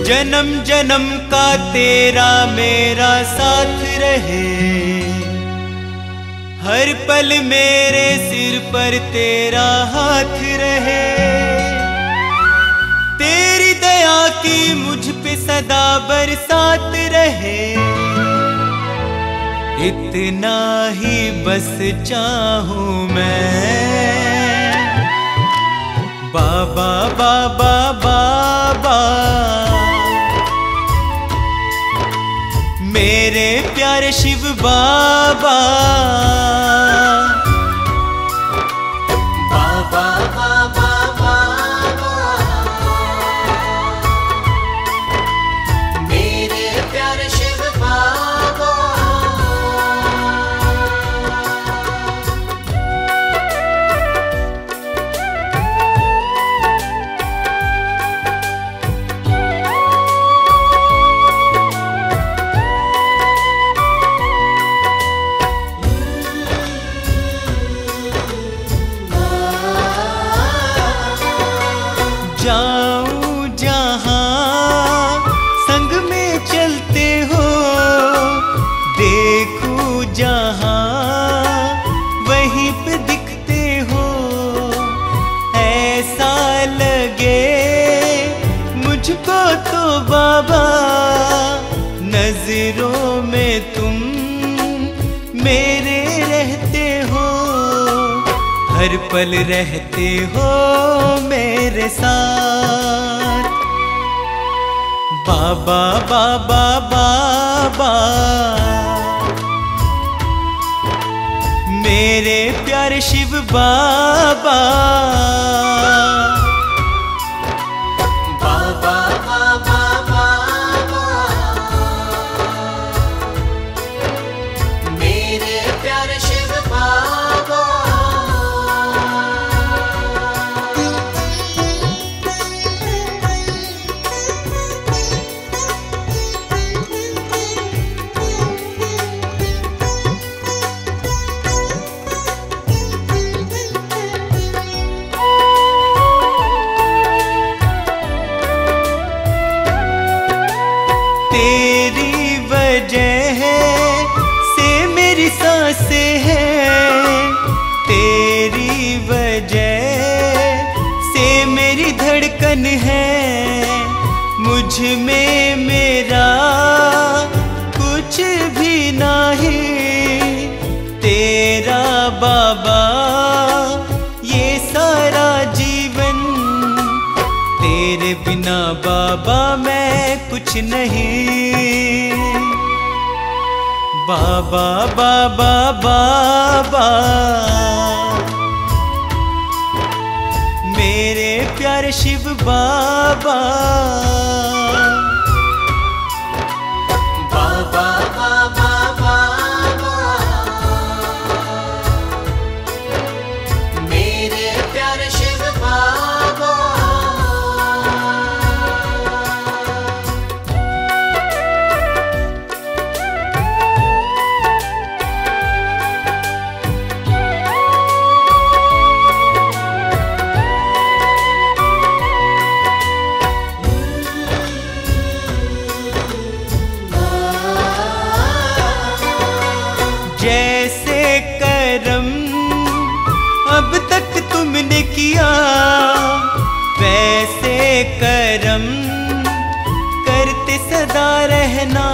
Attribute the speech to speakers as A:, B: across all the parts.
A: जन्म जन्म का तेरा मेरा साथ रहे, हर पल मेरे सिर पर तेरा हाथ रहे। तेरी दया की मुझ पे सदा बरसात रहे, इतना ही बस चाहूं मैं। बाबा बाबा बाबा मेरे प्यारे शिव बाबा।
B: बाबा बाबा बाबा मेरे प्यारे शिव बाबा।
A: जाऊं जहां संग में चलते हो, देखूं जहां वहीं पे दिखते हो। ऐसा लगे मुझको तो बाबा, नजरों में तुम मेरे रहते हो, हर पल रहते हो मेरे साथ। बाबा बाबा बाबा मेरे प्यारे शिव बाबा।
B: बाबा बाबा बाबा मेरे प्यारे शिव बाबा।
A: तेरी वजह से मेरी सांसें हैं, तेरी वजह से मेरी धड़कन है। मुझ में मेरा कुछ भी नहीं, तेरा बाबा ये सारा जीवन। तेरे बिना बाबा मैं कुछ नहीं। बाबा बाबा बाबा मेरे प्यारे शिव बाबा।
B: बाबा बाबा बाबा मेरे प्यारे शिव बाबा।
A: जैसे करम अब तक तुमने किया, वैसे करम करते सदा रहना।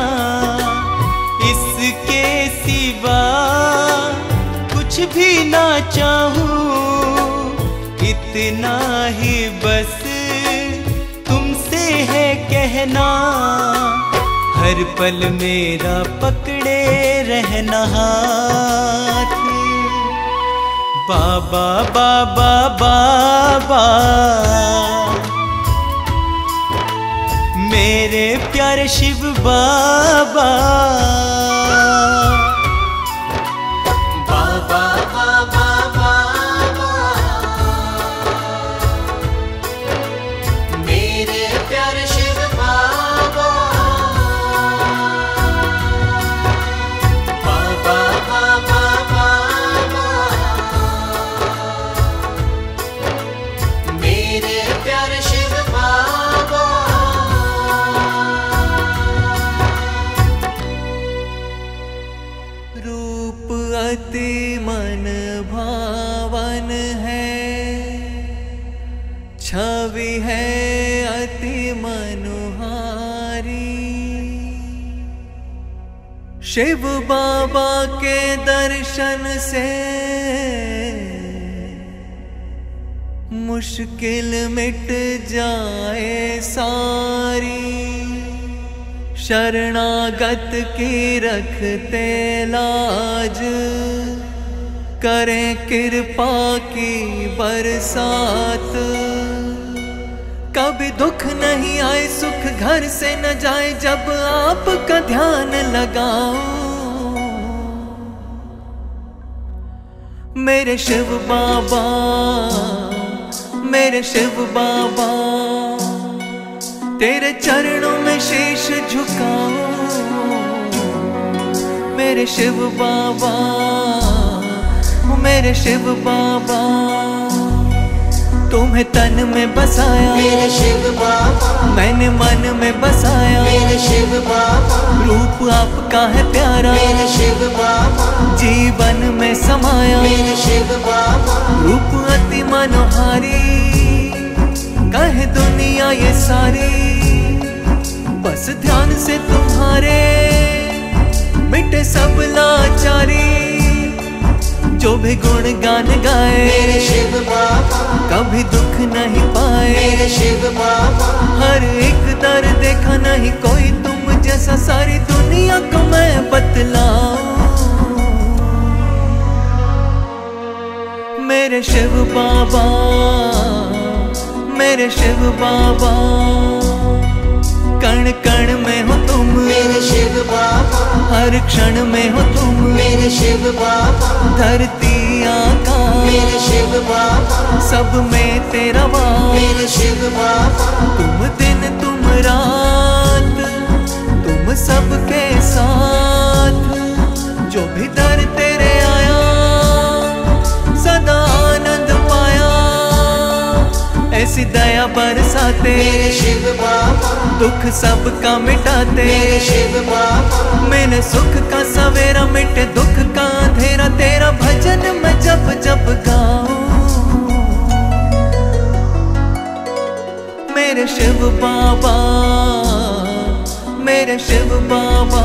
A: इसके सिवा कुछ भी ना चाहूं, इतना ही बस तुमसे है कहना। हर पल मेरा पकड़े रहना हाथ। बाबा बाबा बाबा मेरे प्यारे शिव बाबा।
B: बाबा बाबा बाबा मेरे प्यारे शिव बाबा। बाबा बाबा बाबा मेरे प्यारे शिव बाबा।
A: भावन है, छवि है अति मनोहारी। शिव बाबा के दर्शन से मुश्किल मिट जाए सारी। शरणागत की रखते लाज, करें कृपा की बरसात। कभी दुख नहीं आए, सुख घर से न जाए, जब आपका ध्यान लगाओ। मेरे शिव बाबा, मेरे शिव बाबा, तेरे चरणों में शीश झुकाओ। मेरे शिव बाबा, मेरे शिव बाबा, तुम्हें तन में बसाया
B: मेरे शिव बाबा,
A: मैंने मन में बसाया।
B: मेरे शिव बाबा,
A: रूप आपका है प्यारा,
B: मेरे शिव बाबा,
A: जीवन में समाया।
B: मेरे शिव बाबा,
A: रूप अति मनोहारी, कहे दुनिया ये सारी। बस ध्यान से तुम्हारे मिटे सब लाचारी। जो भी गुण गान गाए
B: मेरे शिव बाबा,
A: कभी दुख नहीं पाए।
B: मेरे शिव बाबा,
A: हर एक दर देखा नहीं कोई तुम जैसा, सारी दुनिया को मैं बतलाऊं। मेरे शिव बाबा, मेरे शिव बाबा, कण कण में हो तुम।
B: मेरे शिव बाबा,
A: हर क्षण में हो तुम।
B: मेरे शिव बाबा,
A: धरती आकाश
B: मेरे शिव बाबा,
A: सब में तेरा वास।
B: मेरे शिव बाबा,
A: तुम दिन तुम रात, तुम सबके साथ। जो भी दर तेरे आया, सदा आनंद पाया। ऐसी दया बरसाते,
B: मेरे शिव बाबा,
A: दुख सबका मिटाते।
B: मेरे शिव बाबा,
A: मैंने सुख का सवेरा, मिटे दुख का अंधेरा। तेरा भजन मैं जब जब गाऊं। मेरे शिव बाबा, मेरे शिव बाबा,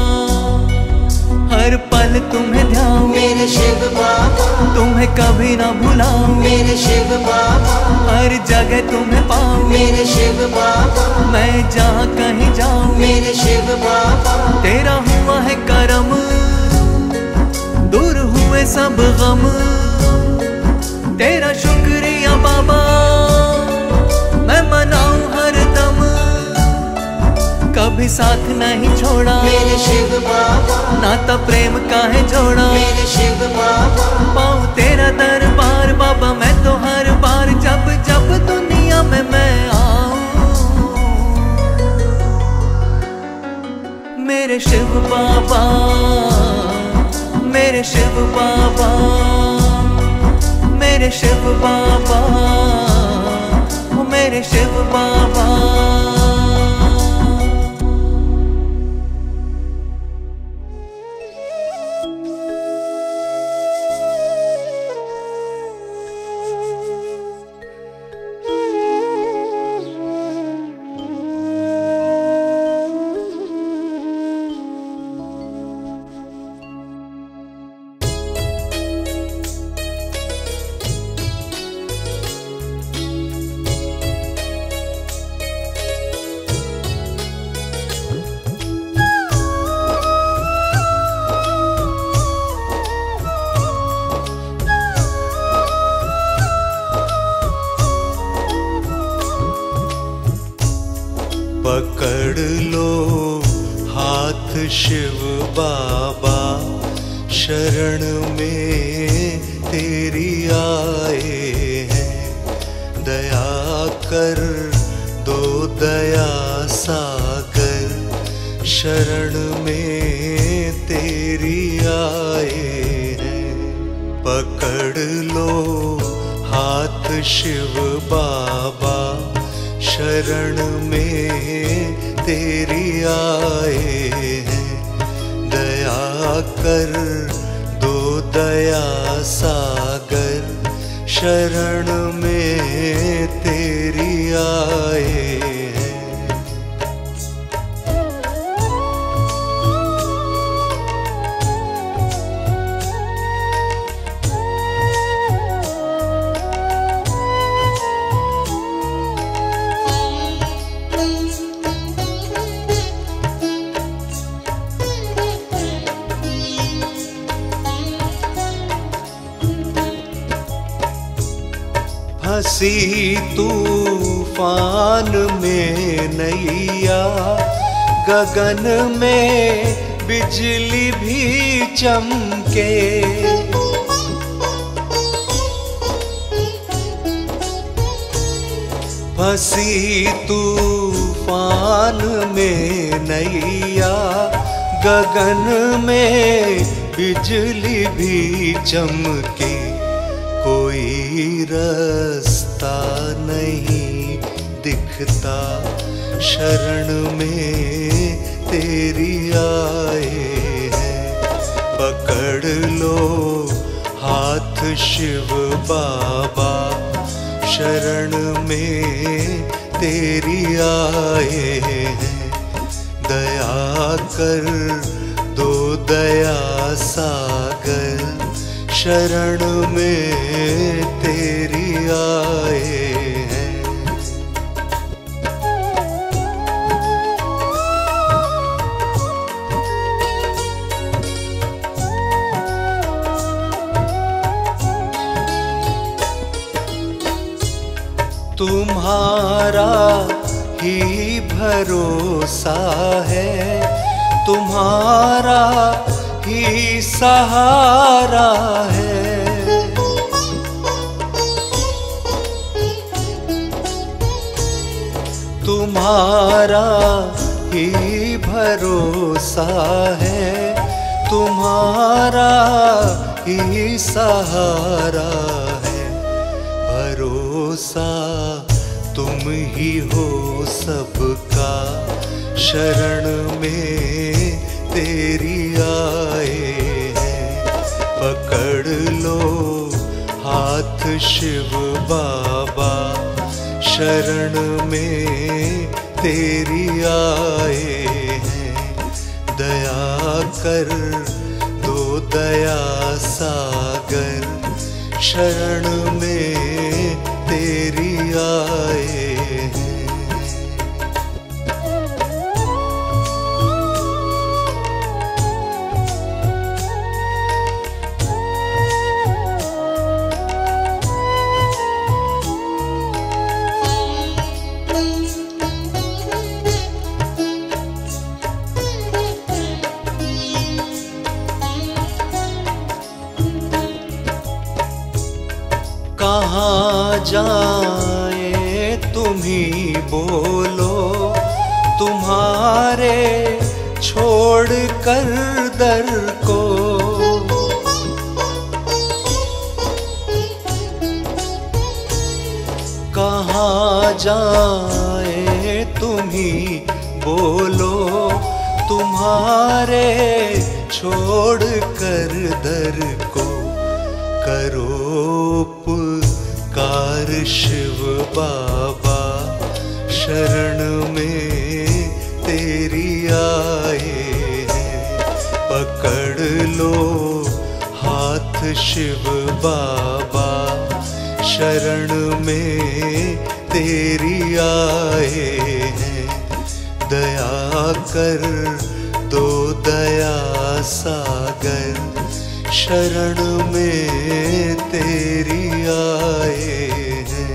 A: हर पल तुम्हें ध्याऊं।
B: मेरे शिव बाबा,
A: तुम्हें कभी ना भुलाऊं।
B: मेरे शिव बाबा,
A: हर जगह तुम्हें पाऊं।
B: मेरे शिव बाबा,
A: मैं जहाँ कहीं जाऊं,
B: मेरे शिव बाबा,
A: तेरा हुआ है करम, दूर हुए सब गम। तेरा शुक्रिया बाबा, मैं मनाऊं हर दम। कभी साथ नहीं छोड़ा,
B: मेरे शिव बाबा,
A: नाता प्रेम का है जोड़ा।
B: मेरे शिव बाबा,
A: पाऊं तेरा दरबार बाबा, मैं तो हर बार जब जब दुनिया में मैं आऊं। मेरे शिव बाबा, मेरे शिव बाबा, मेरे शिव बाबा, ओ मेरे शिव बाबा।
C: पकड़ लो हाथ शिव बाबा, शरण में तेरी आए हैं। दया कर दो दया सागर, शरण में तेरी आए हैं। पकड़ लो हाथ शिव बाबा, शरण में तेरी आए हैं। दया कर दो दया सागर शरण में तेरी आए हैं। हंसी तूफान में नैया, गगन में बिजली भी चमके। हंसी तूफान में नैया, गगन में बिजली भी चमके। कोई रास्ता नहीं दिखता, शरण में तेरी आए हैं। पकड़ लो हाथ शिव बाबा, शरण में तेरी आए हैं। दया कर दो दया सागर, शरण में तेरी आए हैं। तुम्हारा ही भरोसा है, तुम्हारा ही सहारा है। तुम्हारा ही भरोसा है, तुम्हारा ही सहारा है। भरोसा तुम ही हो सबका, शरण में तेरी आए हैं। पकड़ लो हाथ शिव बाबा, शरण में तेरी आए हैं। दया कर दो दया सागर, शरण में तेरी आए हैं। कहाँ जाए तुम ही बोलो, तुम्हारे छोड़ कर दर को। कहाँ जाए तुम ही बोलो, तुम्हारे छोड़ कर दर को। करो पुकार शिव बाबा, शरण में तेरी आए हैं। पकड़ लो हाथ शिव बाबा, शरण में तेरी आए हैं। दया कर दो दया सागर, शरण में तेरी आए हैं।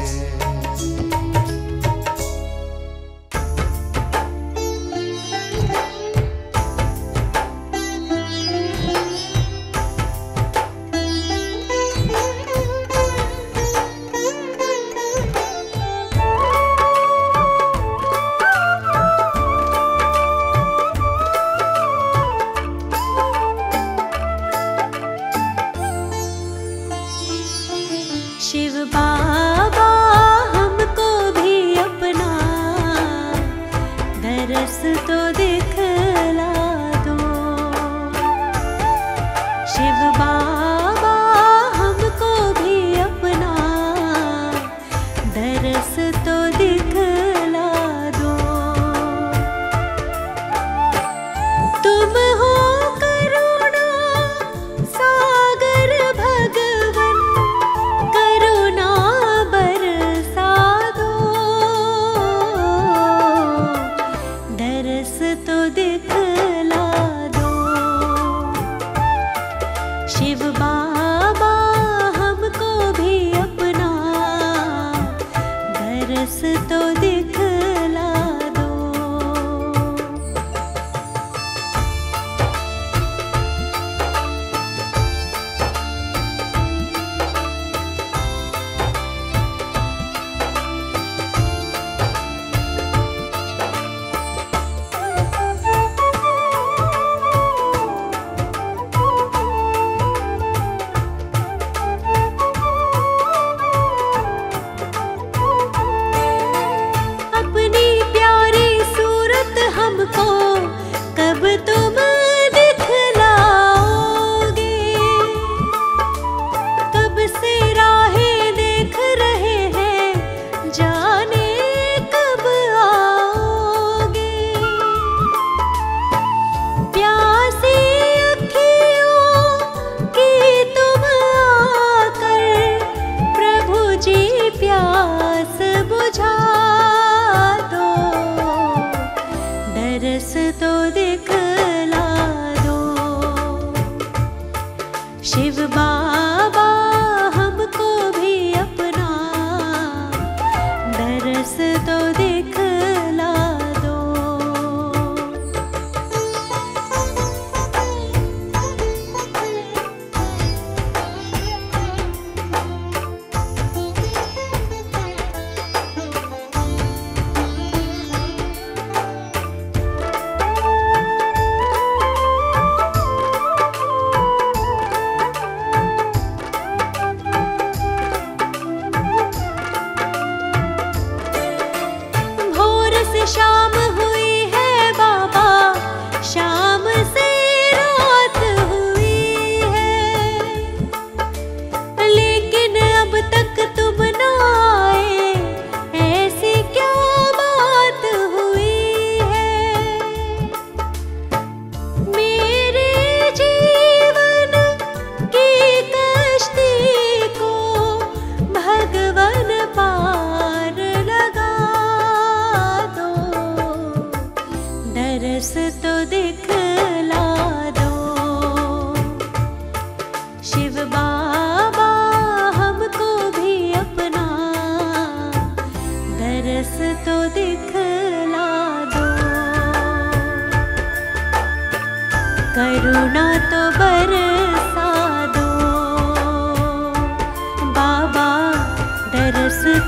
D: शिव बाबा हमको भी अपना दरस तो दिखला दो। शिव बाबा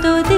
D: तो